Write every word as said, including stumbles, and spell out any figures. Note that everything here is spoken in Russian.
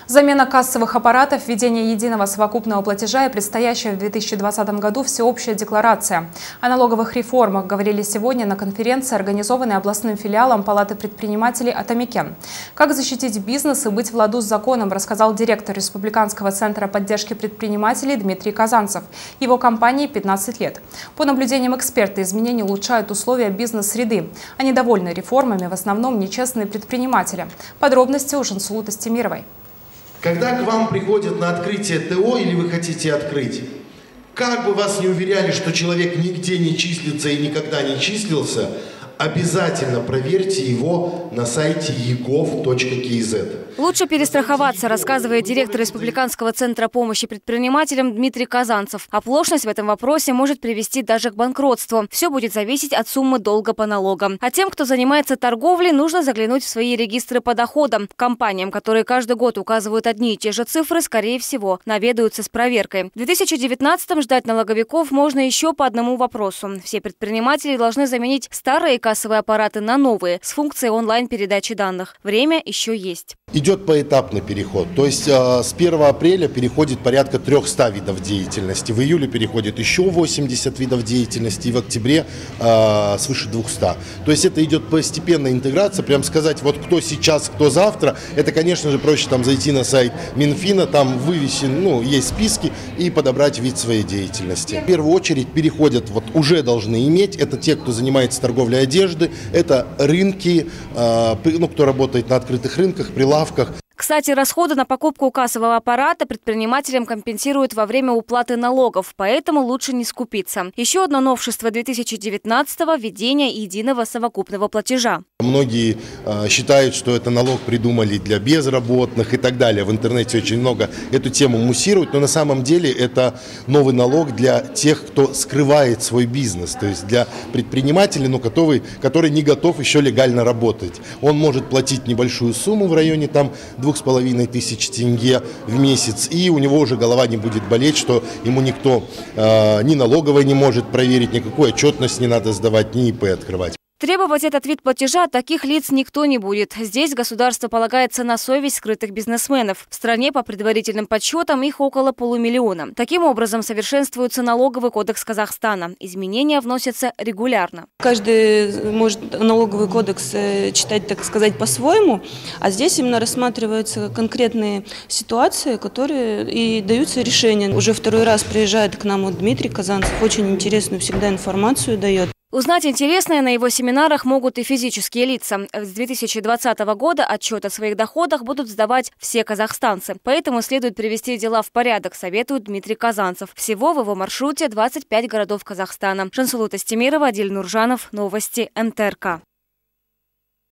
Замена кассовых аппаратов, введение единого совокупного платежа и предстоящая в две тысячи двадцатом году всеобщая декларация. О налоговых реформах говорили сегодня на конференции, организованной областным филиалом Палаты предпринимателей «Атамекен». Как защитить бизнес и быть в ладу с законом, рассказал директор Республиканского центра поддержки предпринимателей Дмитрий Казанцев. Его компании пятнадцать лет. По наблюдениям эксперта, изменения улучшают условия бизнес-среды. Они довольны реформами, в основном нечестные предприниматели. Подробности у Жансулуты Стемировой. Когда к вам приходят на открытие ТО или вы хотите открыть, как бы вас не уверяли, что человек нигде не числится и никогда не числился, обязательно проверьте его на сайте и гов точка кей зет. Лучше перестраховаться, рассказывает директор Республиканского центра помощи предпринимателям Дмитрий Казанцев. Оплошность в этом вопросе может привести даже к банкротству. Все будет зависеть от суммы долга по налогам. А тем, кто занимается торговлей, нужно заглянуть в свои регистры по доходам. Компаниям, которые каждый год указывают одни и те же цифры, скорее всего, наведаются с проверкой. В две тысячи девятнадцатом ждать налоговиков можно еще по одному вопросу. Все предприниматели должны заменить старые кассовые аппараты на новые с функцией онлайн-передачи данных. Время еще есть. Идет поэтапный переход. То есть э, с первого апреля переходит порядка трёхсот видов деятельности. В июле переходит еще восемьдесят видов деятельности. И в октябре э, свыше двухсот. То есть это идет постепенная интеграция. Прям сказать, вот кто сейчас, кто завтра. Это, конечно же, проще там зайти на сайт Минфина. Там вывесен, ну, есть списки и подобрать вид своей деятельности. В первую очередь переходят, вот уже должны иметь. Это те, кто занимается торговлей одежды. Это рынки, э, ну, кто работает на открытых рынках, прилавках. Кстати, расходы на покупку кассового аппарата предпринимателям компенсируют во время уплаты налогов, поэтому лучше не скупиться. Еще одно новшество две тысячи девятнадцатого – введение единого совокупного платежа. Многие э, считают, что это налог придумали для безработных и так далее. В интернете очень много эту тему муссируют, но на самом деле это новый налог для тех, кто скрывает свой бизнес, то есть для предпринимателей, ну, который, который не готов еще легально работать. Он может платить небольшую сумму в районе там двух с половиной тысяч тенге в месяц, и у него уже голова не будет болеть, что ему никто э, ни налоговой не может проверить, никакую отчетность не надо сдавать, ни ИП открывать. Требовать этот вид платежа от таких лиц никто не будет. Здесь государство полагается на совесть скрытых бизнесменов. В стране, по предварительным подсчетам, их около полумиллиона. Таким образом, совершенствуется налоговый кодекс Казахстана. Изменения вносятся регулярно. Каждый может налоговый кодекс читать, так сказать, по-своему, а здесь именно рассматриваются конкретные ситуации, которые и даются решения. Уже второй раз приезжает к нам вот Дмитрий Казанцев, очень интересную всегда информацию дает. Узнать интересное на его семинарах могут и физические лица. С две тысячи двадцатого года отчет о своих доходах будут сдавать все казахстанцы. Поэтому следует привести дела в порядок, советует Дмитрий Казанцев. Всего в его маршруте двадцать пять городов Казахстана. Жансулута Стемирова, Адиль Нуржанов. Новости эн тэ эр ка.